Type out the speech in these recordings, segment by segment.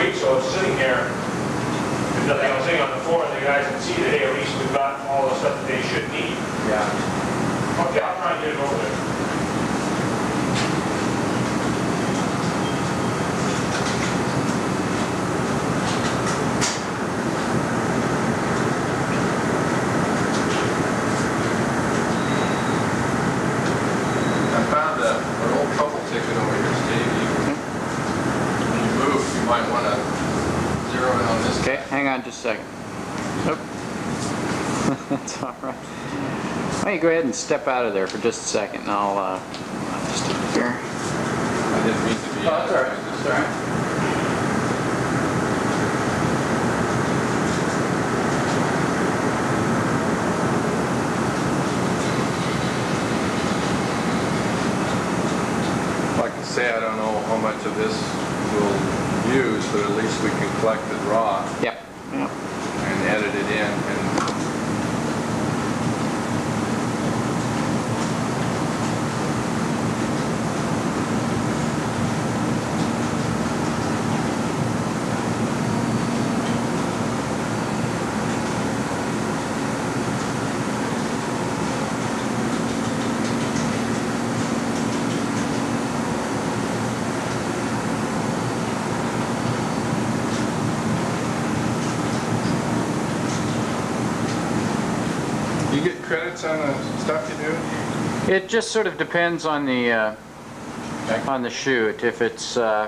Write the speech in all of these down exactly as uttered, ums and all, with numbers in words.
week, so it's sitting here. There's nothing else sitting on the floor, and the guys can see that, hey, at least we've got all the stuff that they should need. Yeah. Okay, I'll try and get it over there. Hang on just a second. Nope. That's all right. Why don't you go ahead and step out of there for just a second, and I'll, uh, I'll just take it here. I didn't mean to be. Oh, that's all right. That's all right. Like I say, I don't know how much of this we'll use, but at least we can collect it raw. Yep. Yep. And edit it in. And credits on the stuff you do? It just sort of depends on the uh, on the shoot. If it's uh,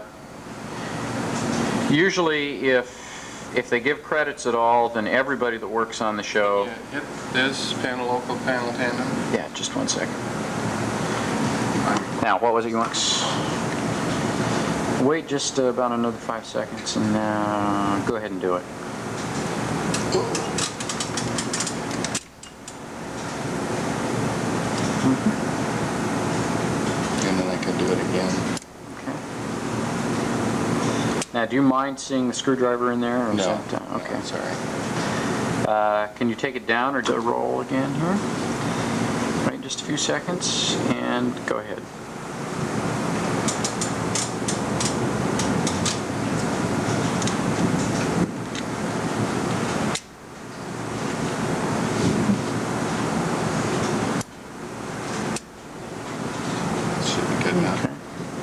usually if if they give credits at all, then everybody that works on the show. Yeah, hit this panel local panel tandem. Yeah, just one second. Now, what was it you want? Wait just uh, about another five seconds, and uh, go ahead and do it. And then I could do it again. Okay. Now, do you mind seeing the screwdriver in there? Or No. Is that, uh, okay. No, sorry. Uh, can you take it down or do a roll again here? Wait just a few seconds and go ahead. Okay.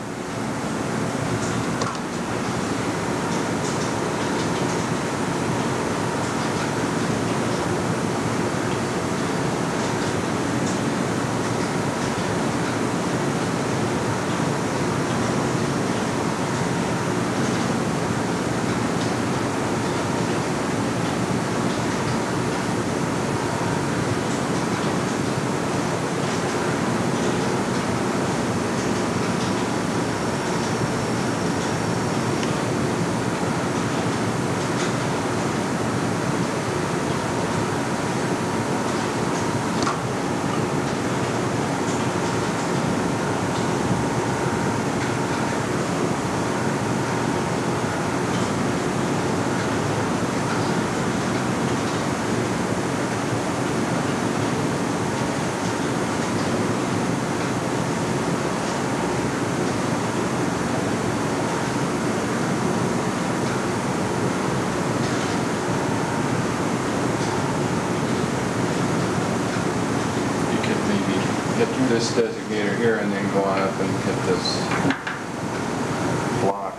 Hit this designator here and then go on up and hit this block.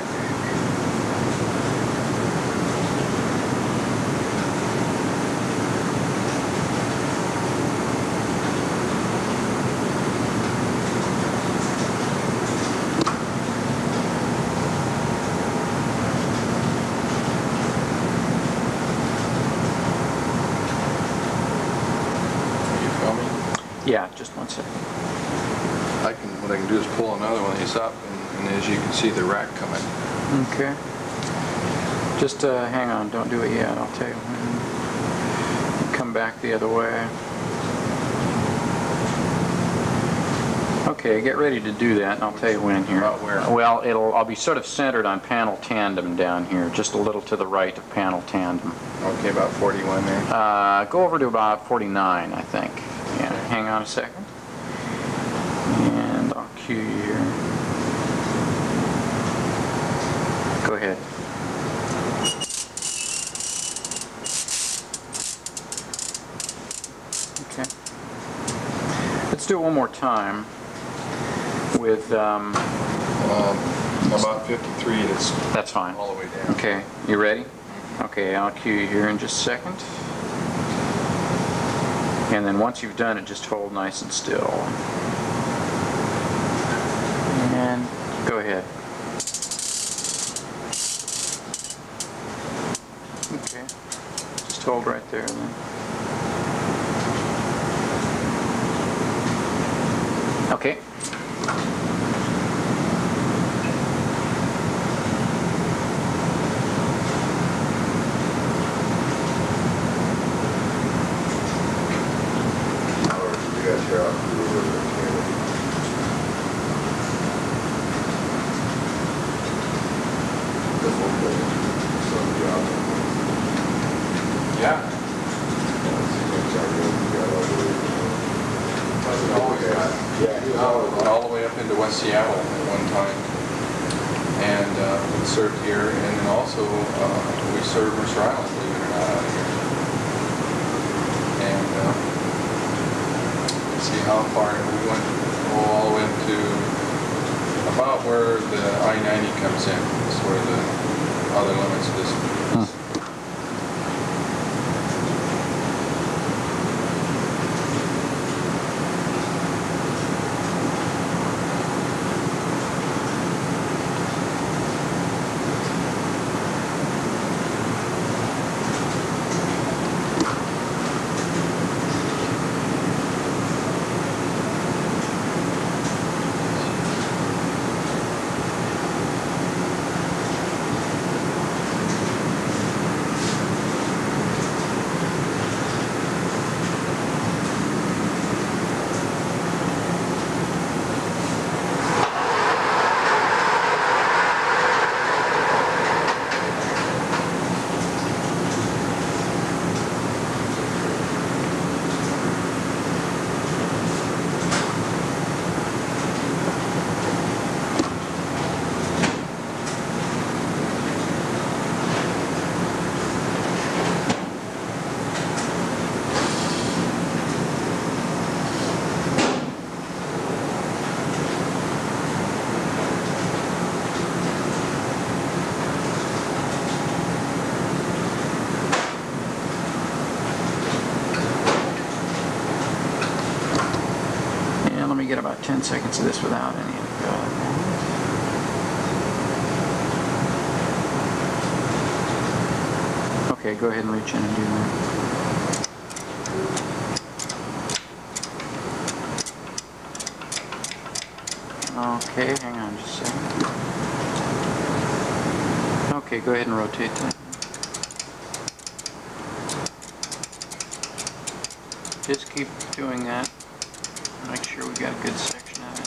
Yeah, just one second. I can, what I can do is pull another one of these up, and, and as you can see the rack coming. Okay. Just uh, hang on, don't do it yet, I'll tell you when. Come back the other way. Okay, get ready to do that, and I'll tell you when here. About where? Well, it'll, I'll be sort of centered on panel tandem down here, just a little to the right of panel tandem. Okay, about forty-one there. Uh, go over to about forty-nine, I think. Yeah, hang on a second. And I'll cue you here. Go ahead. one more time with, um, Um, about fifty-three, that's that's fine. all the way down. Okay, you ready? Okay, I'll cue you here in just a second. And then once you've done it, just hold nice and still. And go ahead. Okay, just hold right there then. Okay. Yeah. All the way up into West Seattle at one time, and uh, we served here, and then also uh, we served Mercer Island, believe it or not, out of here. And uh, let's see how far we went, oh, all the way up to about where the I ninety comes in. That's where the other limits of this. Huh. Get about ten seconds of this without any of that. Okay, go ahead and reach in and do that. Okay, hang on just a second. Okay, go ahead and rotate that. Just keep doing that. Make sure we got a good section of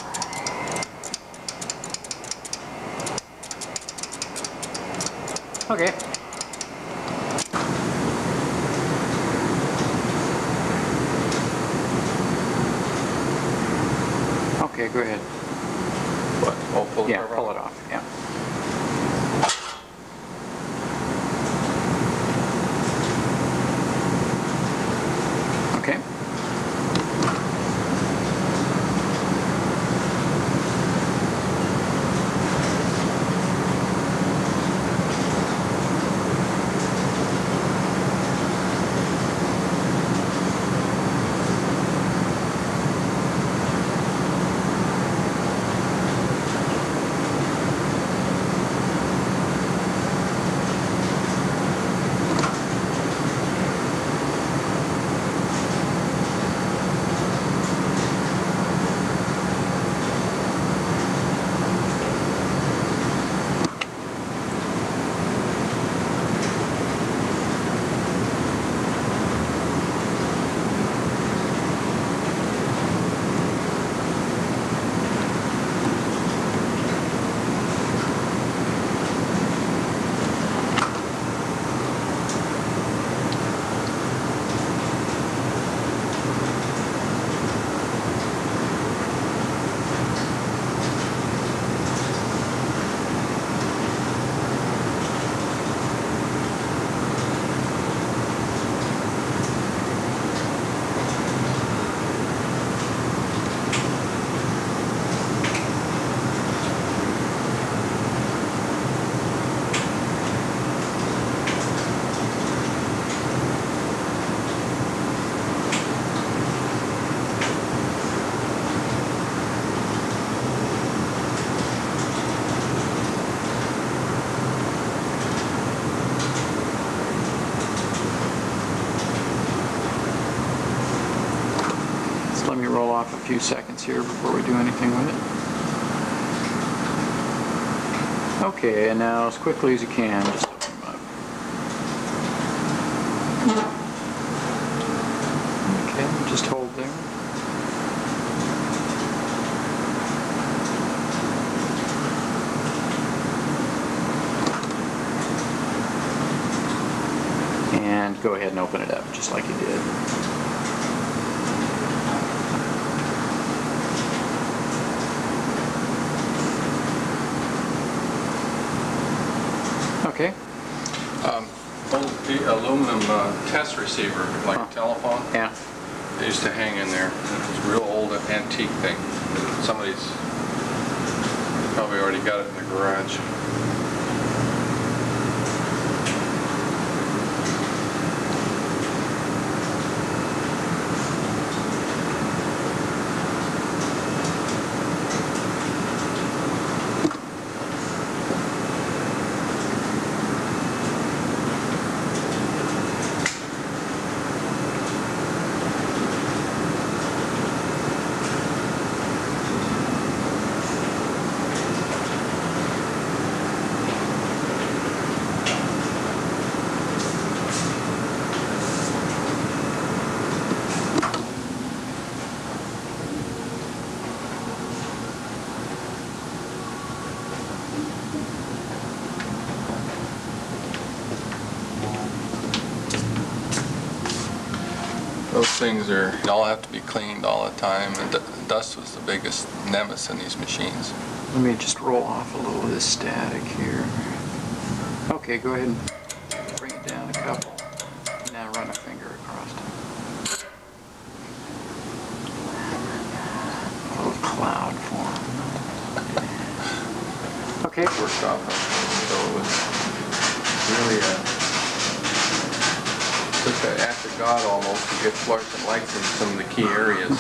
it. Okay. Okay, go ahead. What? Oh, pull the Yeah, cover pull off? it off. Yeah. Okay. few seconds here before we do anything with it. Okay, and now as quickly as you can, just open them up. Okay, just hold there. And go ahead and open it up just like you did. Okay. Um, old the aluminum uh, test receiver, like Huh. a telephone. Yeah. They used to hang in there. It was a real old antique thing. Somebody's probably already got it in the garage. Those things are, they all have to be cleaned all the time, and d dust was the biggest nemesis in these machines. Let me just roll off a little of this static here. Okay, go ahead and bring it down a couple. Now run a finger across it. A little cloud form. Okay. Worked off of, so it was really a, took an act of God almost to get fluorescent lights in some of the key areas.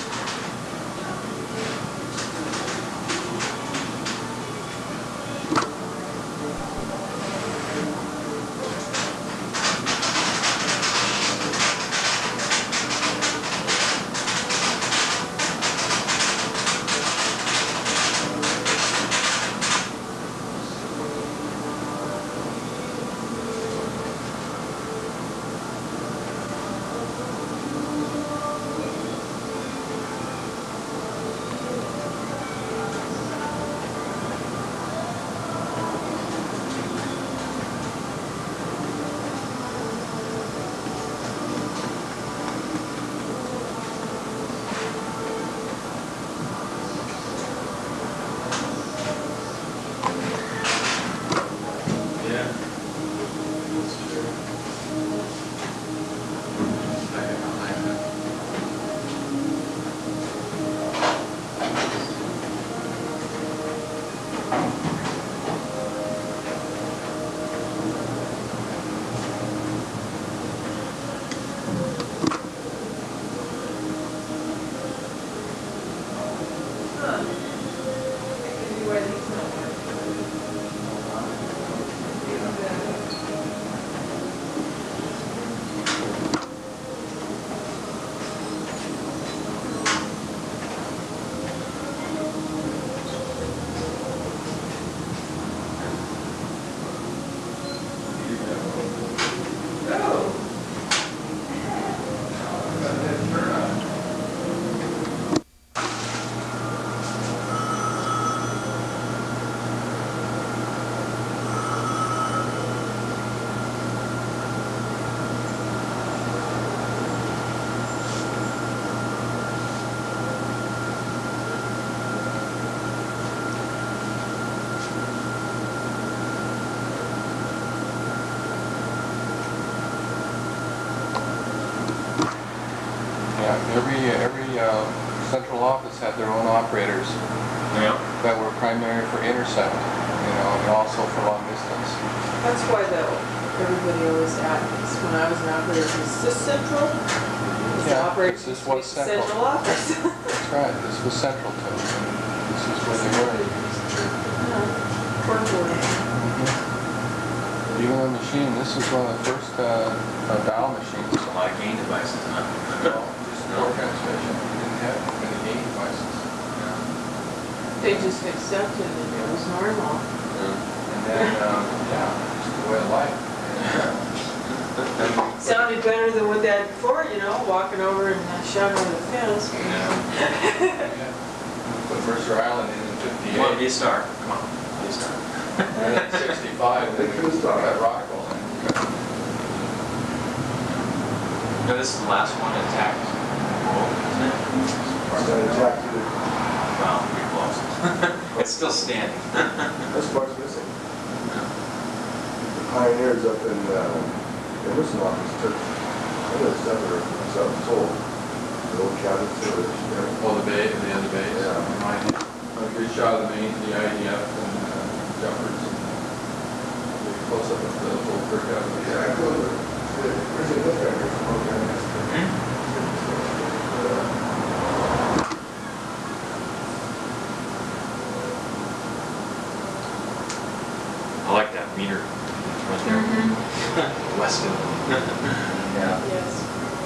Every, every uh, central office had their own operators Yeah. that were primary for intercept, you know, and also for long distance. That's why though, everybody always asks, when I was an operator, is this central? Is the Yeah, operator this supposed was to be central. central office? That's right, this was central to it. This is where they were. Work order. Even the machine, this was one of the first uh, uh, dial machines. A lot of gain devices, huh? No, just no transmission. You didn't have many meat places. Yeah. They just accepted it, it was normal. Yeah. And then, um, yeah, just the way of life. Sounded better than what they had before, you know, walking over and uh, shouting over the fence. Yeah. Put Mercer Island in in fifty-eight. Come on, be a star. Come on, be a star. And then sixty-five, they cut Rockville. No, this is the last one attacked. Isn't it? Well, pretty close. It's still standing. This part's missing. The pioneers up in uh, the Emerson office took another sever of sold. The old cabins there. Oh, the bay, the other bay. Yeah. Mine. A good shot of the main, the I D F and uh, jumpers. Really close up with the whole brick out of the Yeah, I go to the, where's the lift record program? I like that meter right there. Mm-hmm. Weston. Yeah. Yes.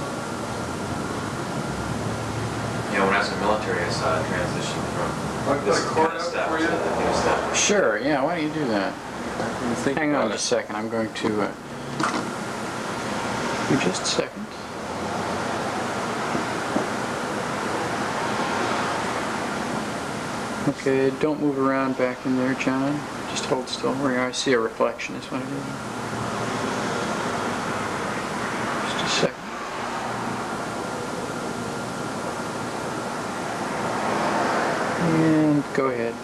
Yeah, when I was in the military, I saw a transition from Like this that kind cord of up stuff for to you? the new stuff. Sure, yeah, why don't you do that? Think Hang about on it. just a second, I'm going to, uh, give me just a second. Okay, don't move around back in there, John. Just hold still where you are. I see a reflection is what it is. Just a second. And go ahead.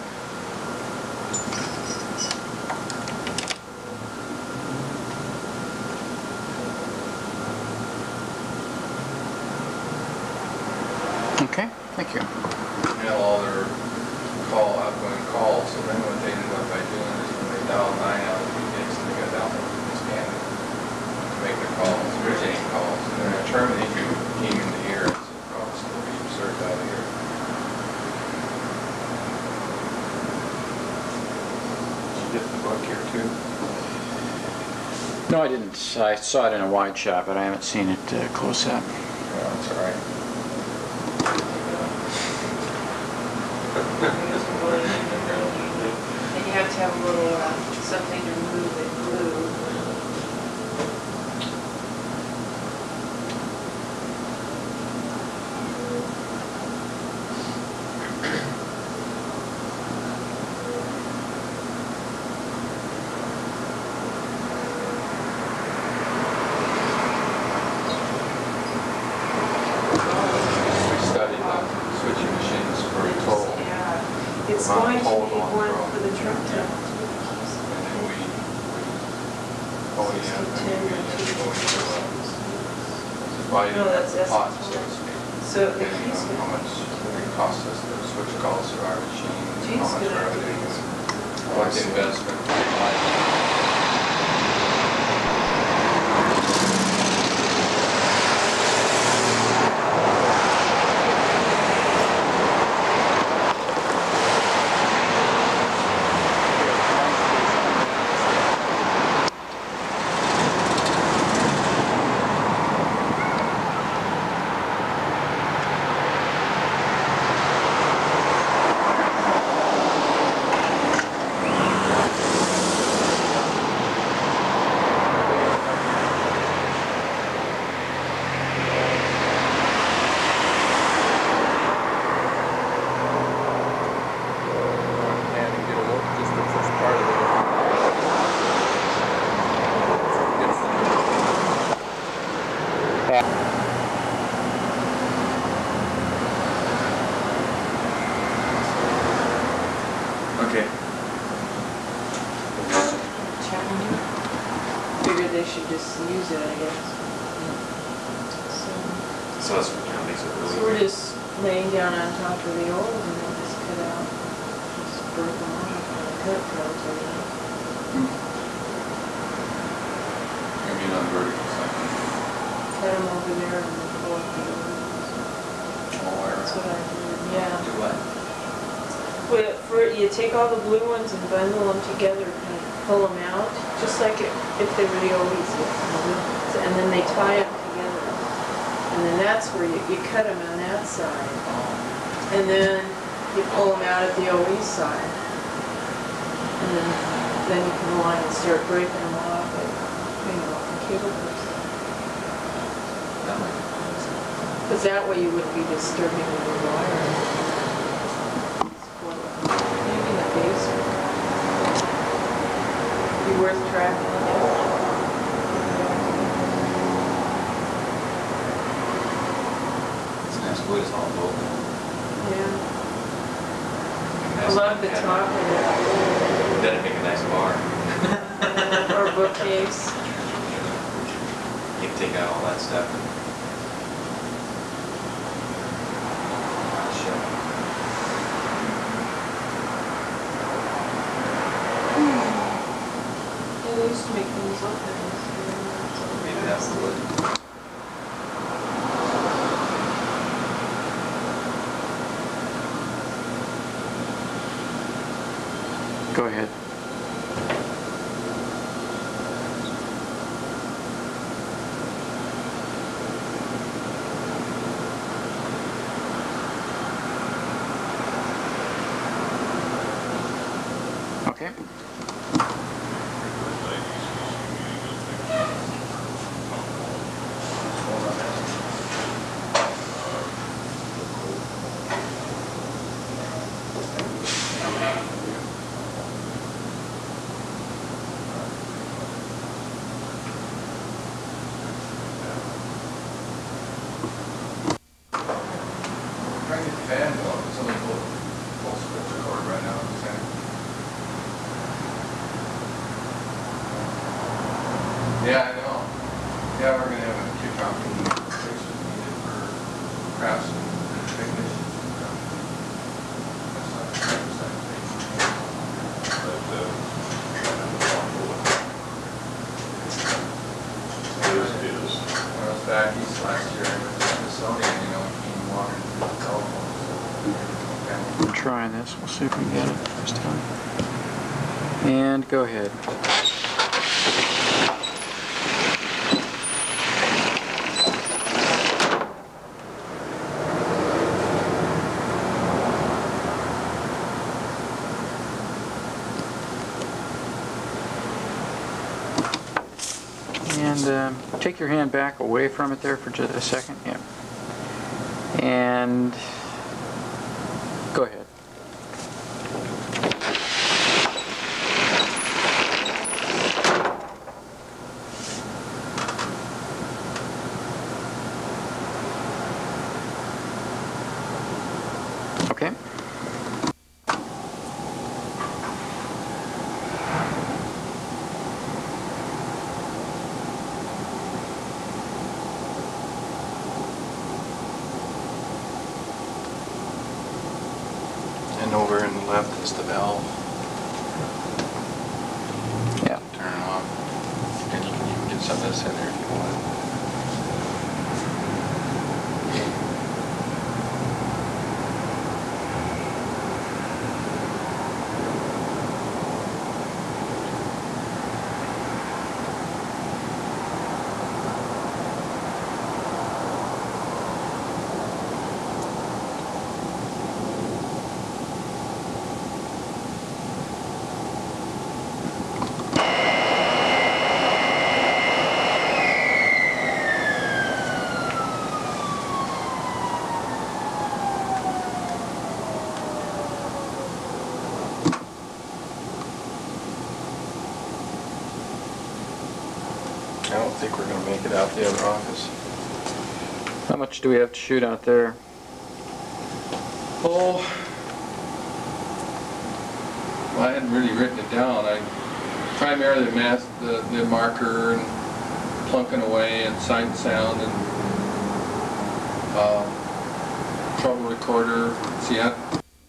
Okay, thank you. You know, all their call, outgoing calls, so then what they ended up by doing is when they dial nine out of the gigs, they got down to scan to make their calls, originating calls, and then a terminator came in the ear, and said, oh, it's going to be absurd out of here. Did you get the book here too? No, I didn't. I saw it in a wide shot, but I haven't seen it uh, close up. Yeah, that's all right. And you have to have a little, uh, something to remove it, glue. We studied the switching machines for a toll. Yeah, it's Amount going of to hold need on one from- for the truck to. And then we, we, oh yeah, and then we uh, divide No, that's- the that's- pot, so to speak. So the Depending keys on go. how much it costs us to switch calls to our machine, Geez, how much good revenue, idea. what investment. we And get a look, just the first part of it. Okay. Figured they should just use it, I guess. So, So that's, you know, makes it so really. we're just laying down on top of the old and then just cut out, just break them off on a cut probably. I mean, on the vertical side. Cut them over there and then pull up the old ones. All the way That's what around. I did, yeah. Do what? Well, for, you take all the blue ones and bundle them together and pull them out, just like if if they were the oldies. So- And then they tie them together. And then that's where you, you cut them on that side. and then you pull them out at the O E side. And then, then you come along and start breaking them off at, you know, the cable burst. That might be fun. Because that way you wouldn't be disturbing the wire. Maybe in the basement. Be worth tracking again. It's a nice wood, it's all gold. Yeah. I Nice love the cabinet. top of it. That'd make a nice bar. Or a bookcase. You can take out all that stuff. Sure. Yeah, they used to make things look nice. Maybe that's the wood. Go ahead. Okay. Trying to get the fan going, but somebody pulled, pulled switch cord right now in the center. Yeah, I know. Yeah, we're gonna have a kickoff presentation needed for crafts and technicians. That's not the right side of things. But, uh, when I was back east last year, I went to Smithsonian, you know, came walking through the telephone. So, I'm trying this. We'll see if we can get it first time. And go ahead. And um, take your hand back away from it there for just a second. Yeah. And go ahead. Okay. and over and left is the valve. Yeah. Turn it off. And you can even get some of this in there if you want. I don't think we're going to make it out the other office. How much do we have to shoot out there? Oh, well, I hadn't really written it down. I primarily masked the, the marker and plunking away and sight and sound and uh, trouble recorder. See, I,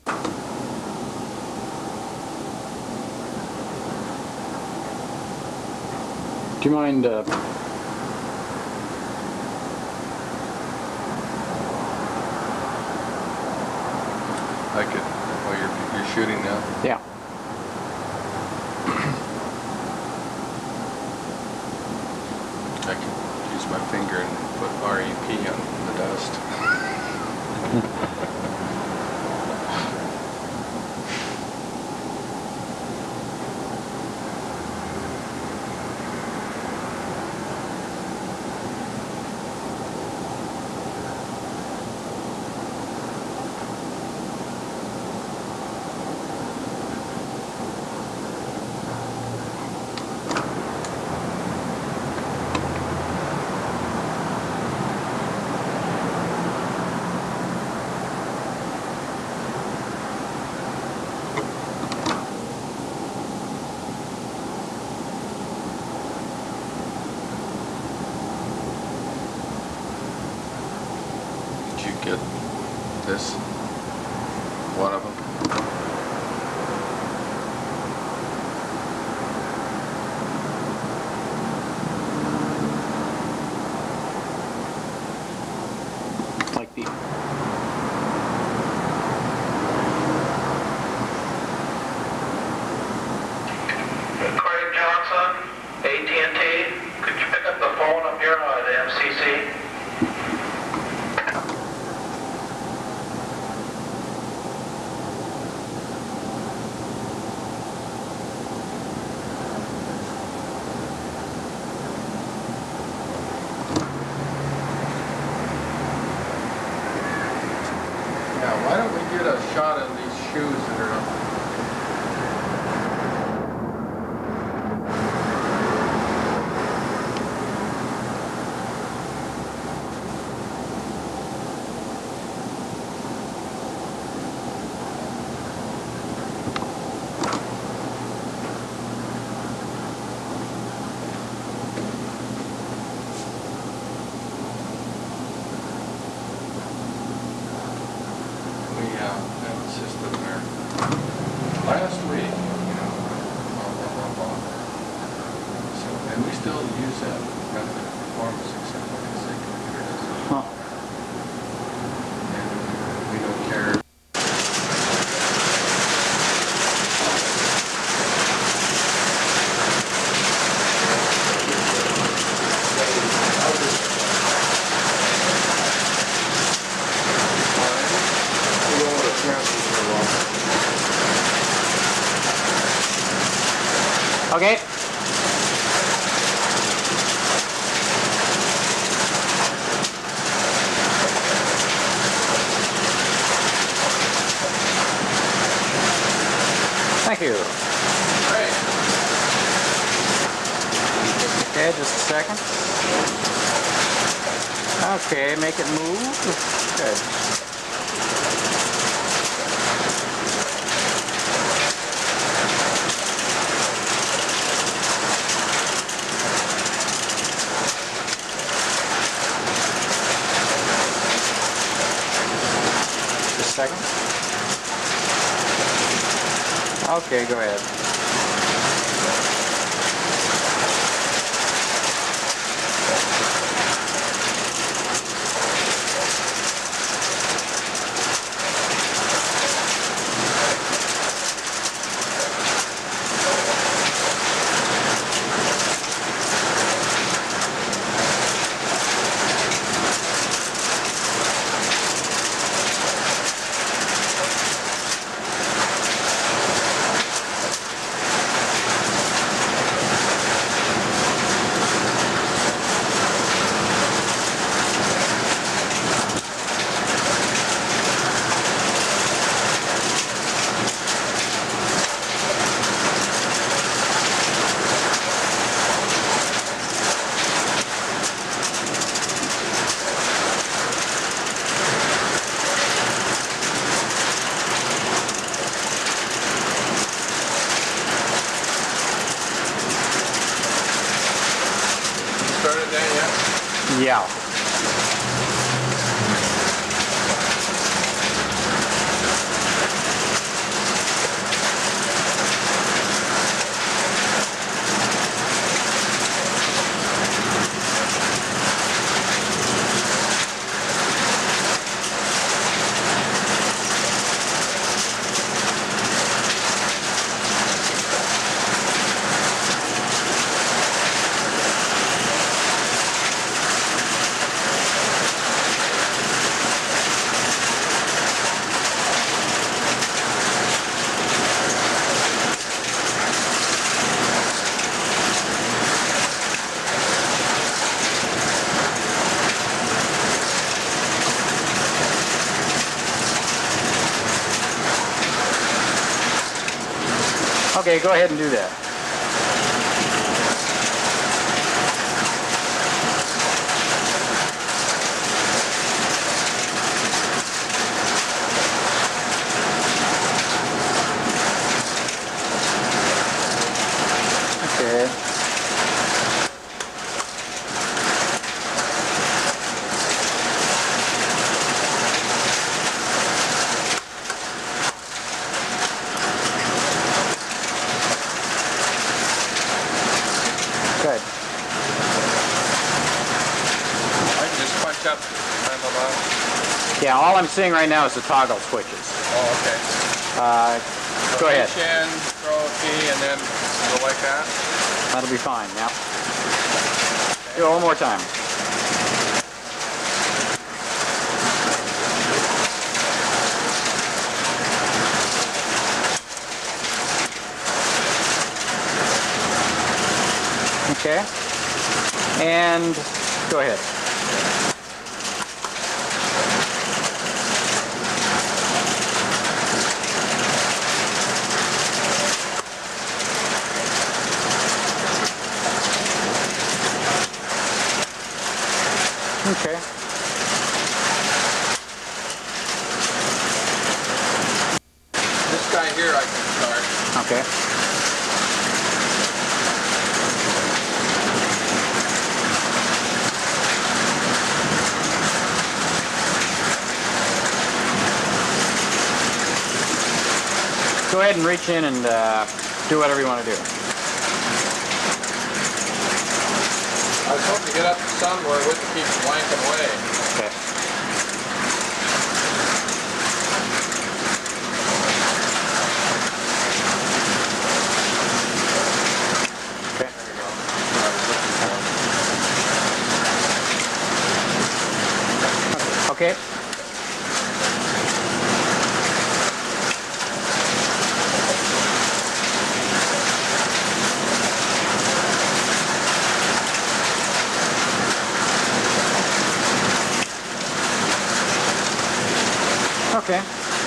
Do you mind uh, I could. Oh, you're you're shooting now. yeah. I could use my finger and put R E P on the dust. Did you get this? One of them? Like the Craig Johnson, A T and T. Could you pick up the phone up here on M C C? Yeah, why don't we get a shot of these shoes that are up? We uh, have a system there. Last week, you know, blah, blah, blah, blah. So, and we still use that method of performance except for the sake computer doesn't. huh. And we don't care. You don't want to transfer for long. Okay. Thank you. Great. Okay, just a second. Okay, make it move. Good. Just a second. Okay, go ahead. Started that yet? Yeah. Okay, go ahead and do that. Okay. except I'm about. Yeah, all I'm seeing right now is the toggle switches. Oh, okay. Uh, So go ahead. reach in, throw a key, and then go like that. That'll be fine, yeah. Do it one more time. Okay. And go ahead. Okay. This guy here I can start. Okay. Go ahead and reach in and uh, do whatever you want to do. I was hoping to get up to somewhere it wouldn't keep blanking away. Okay. Okay. Okay. Okay.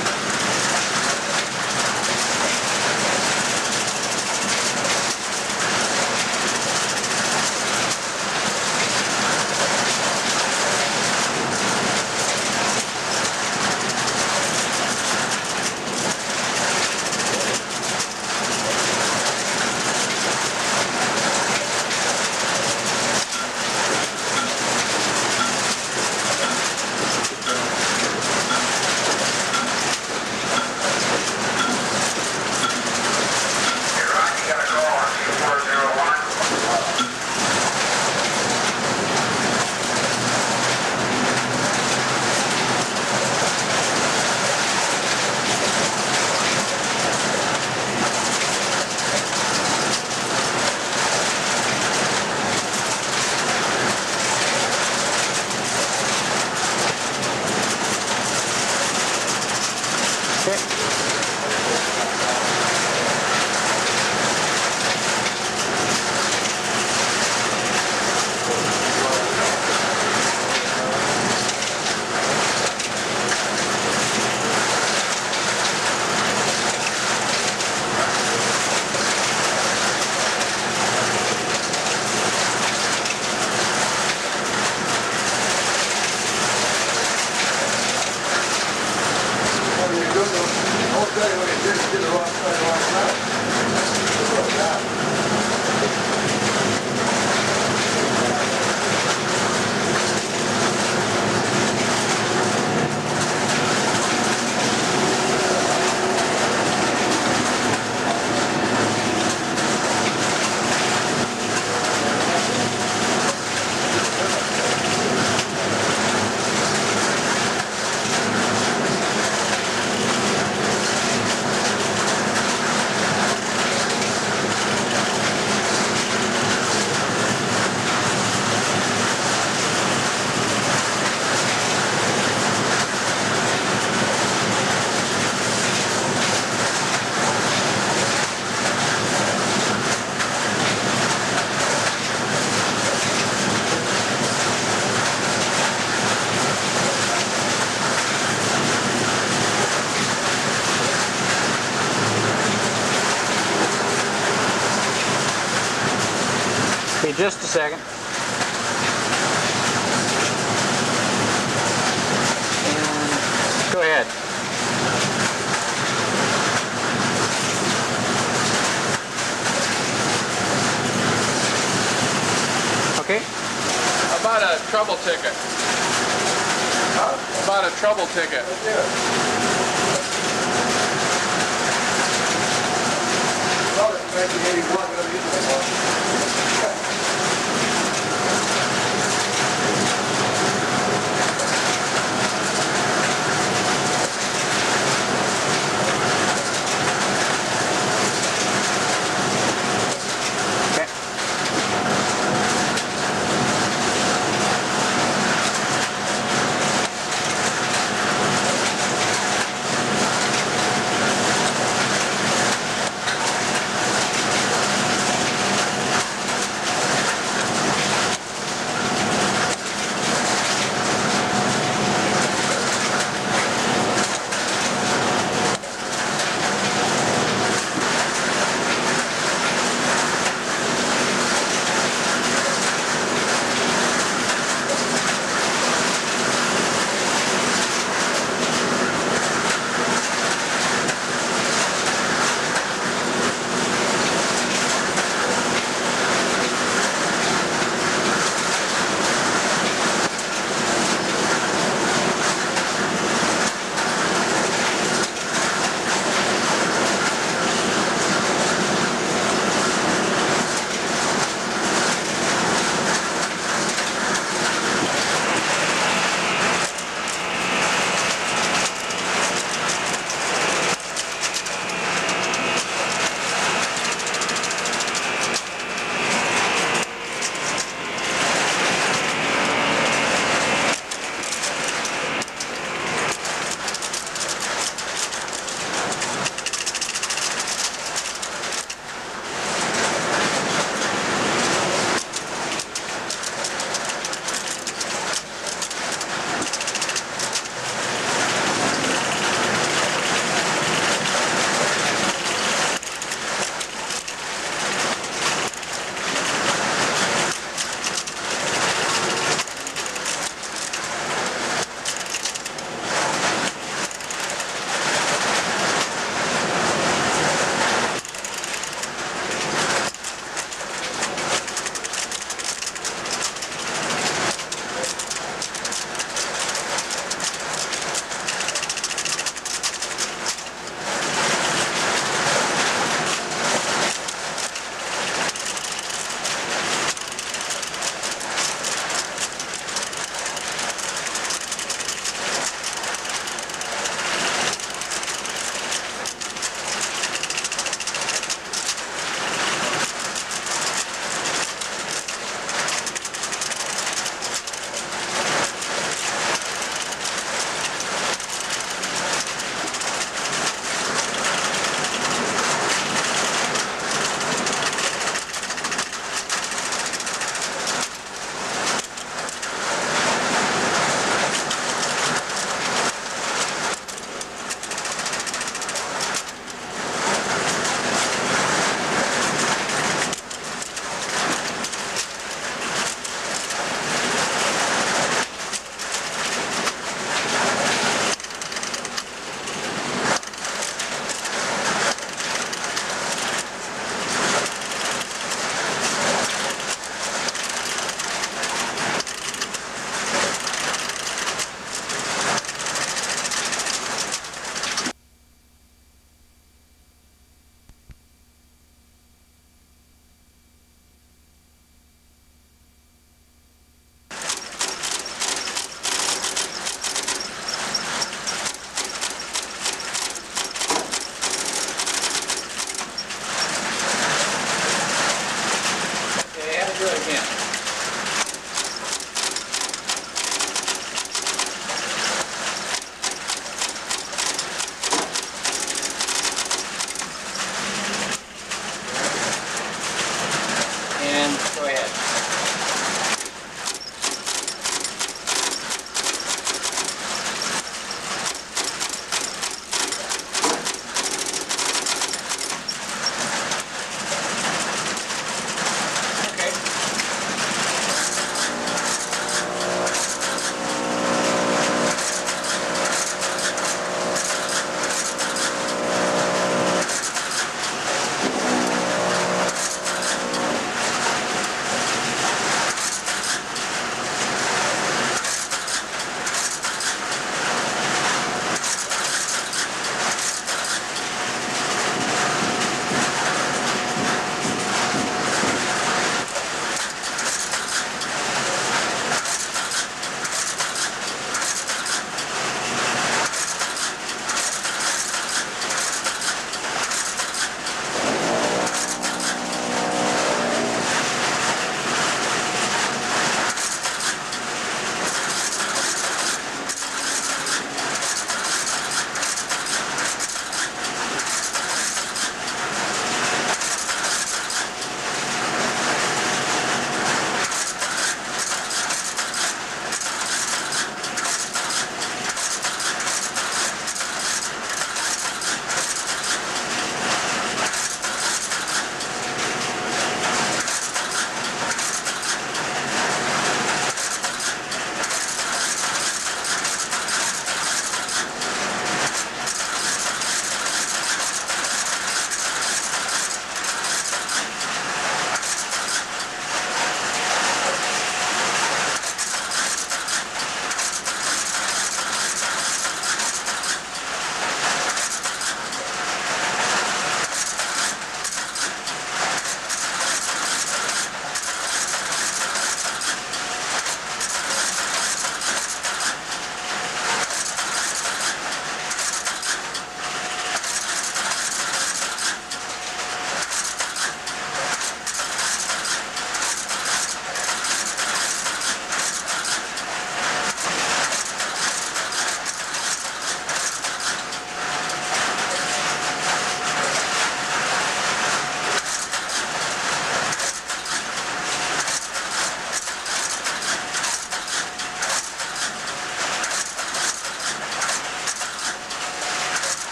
Okay, just a second. And go ahead. Okay. About a trouble ticket. Huh? About a trouble ticket. Well, it's nineteen eighty-one, we're gonna get this one.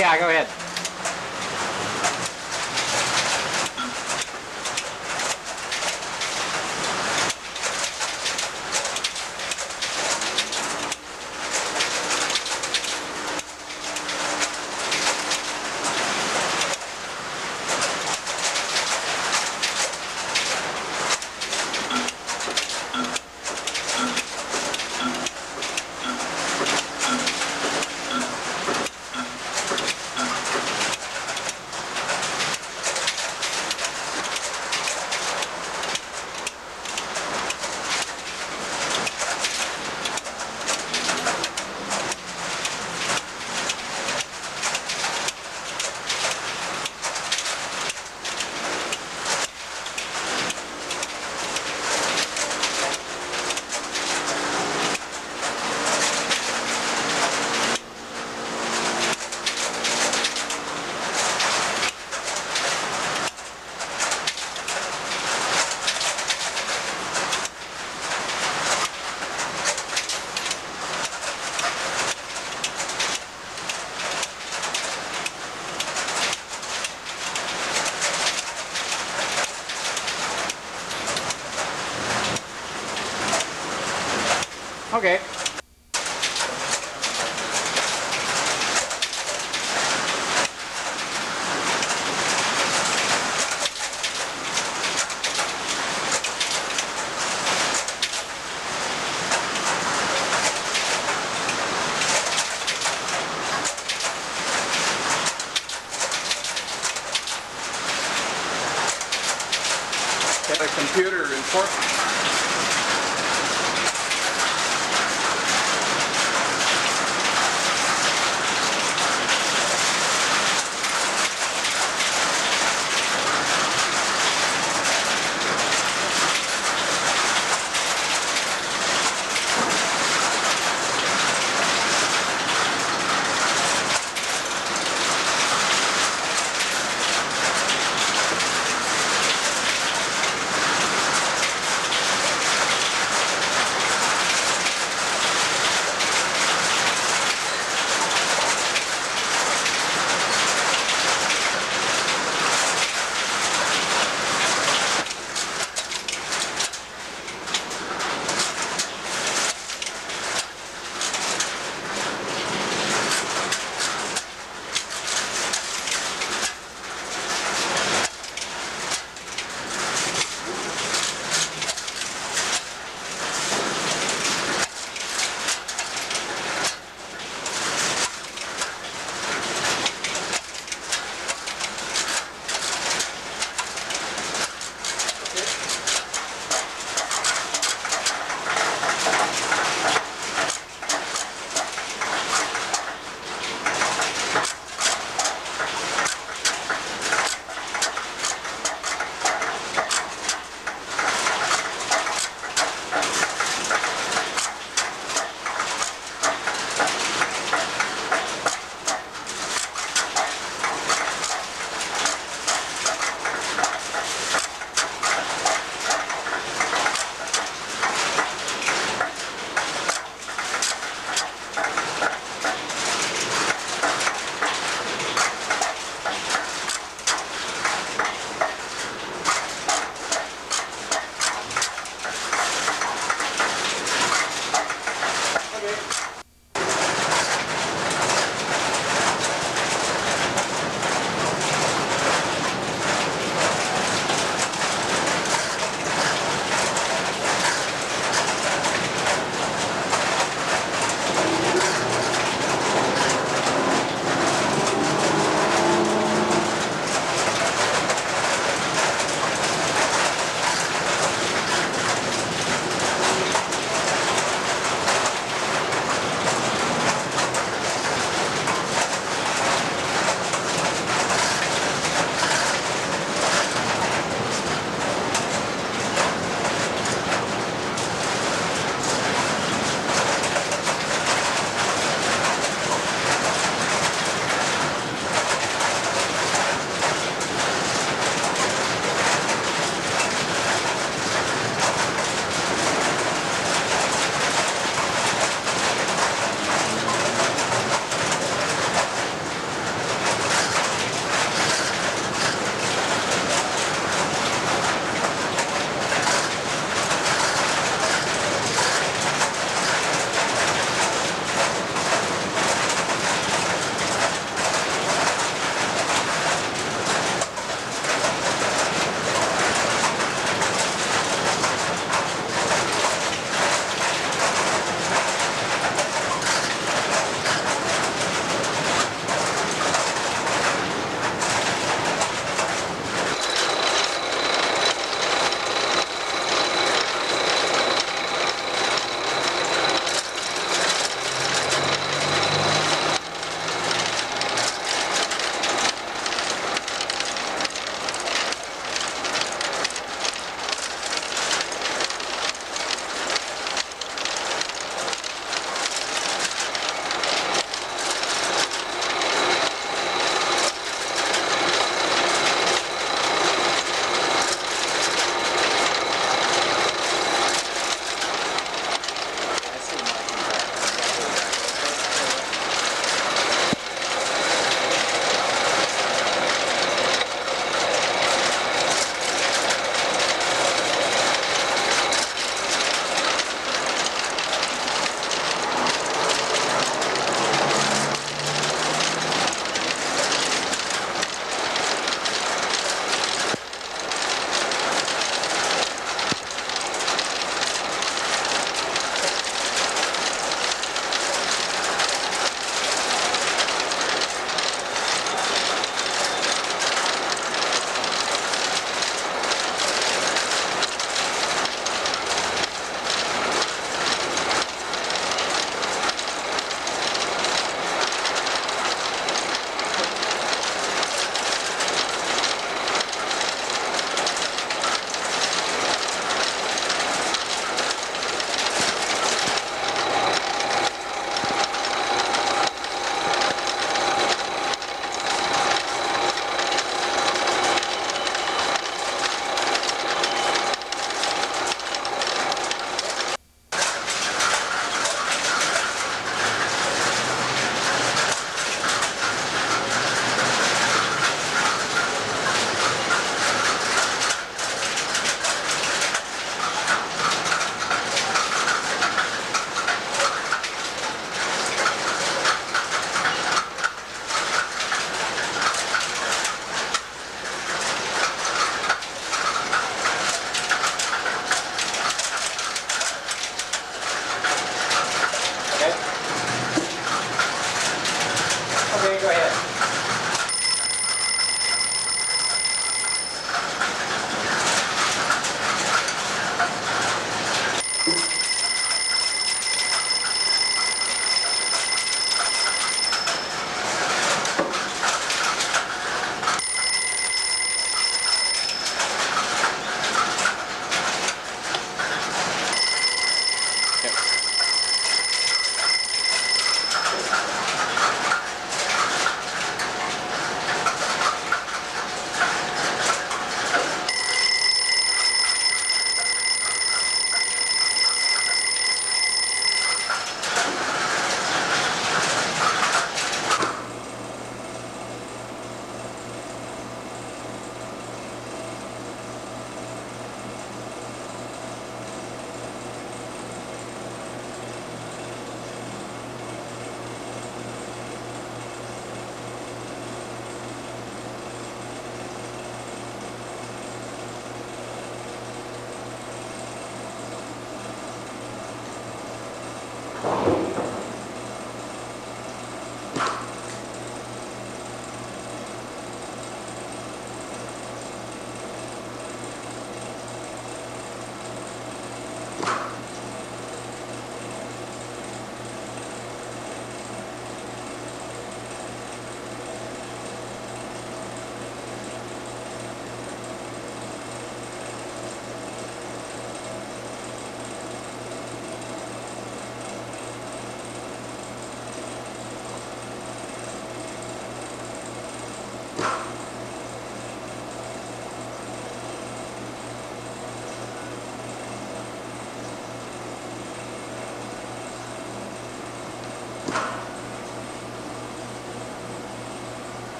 Yeah, go ahead. Okay. Got a computer important.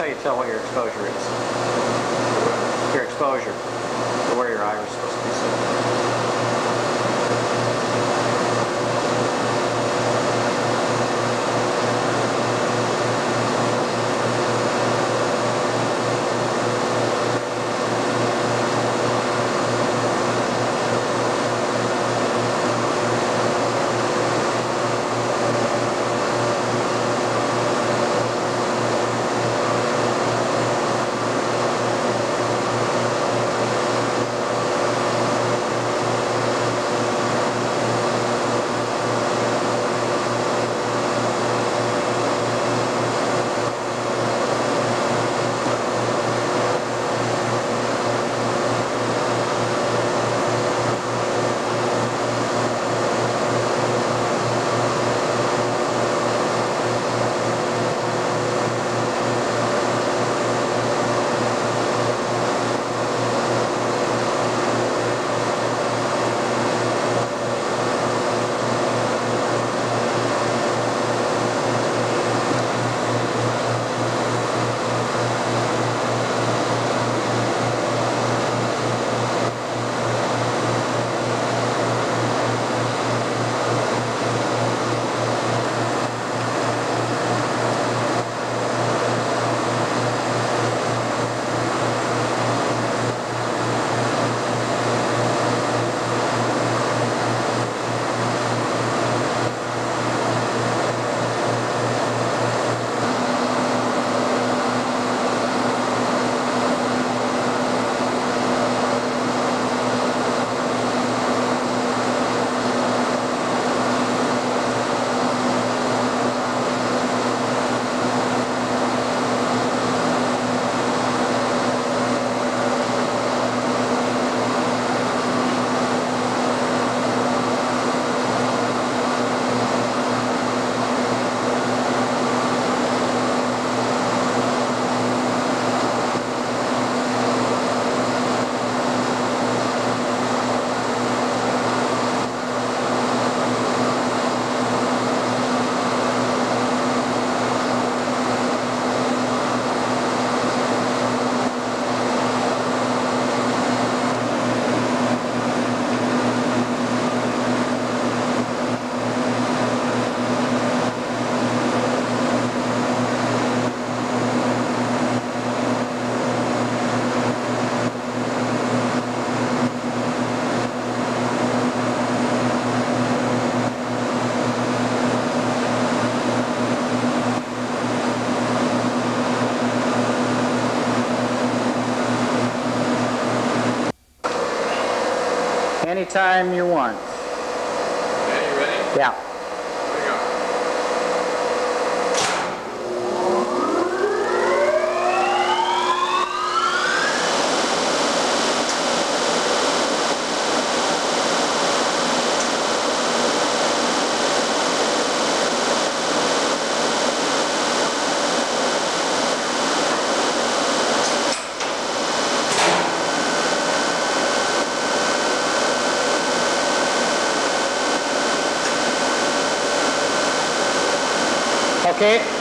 how you tell what your exposure is. Your exposure, or where your iris is supposed to be set. Anytime you want. Okay, you ready? Yeah. Here we go. Okay.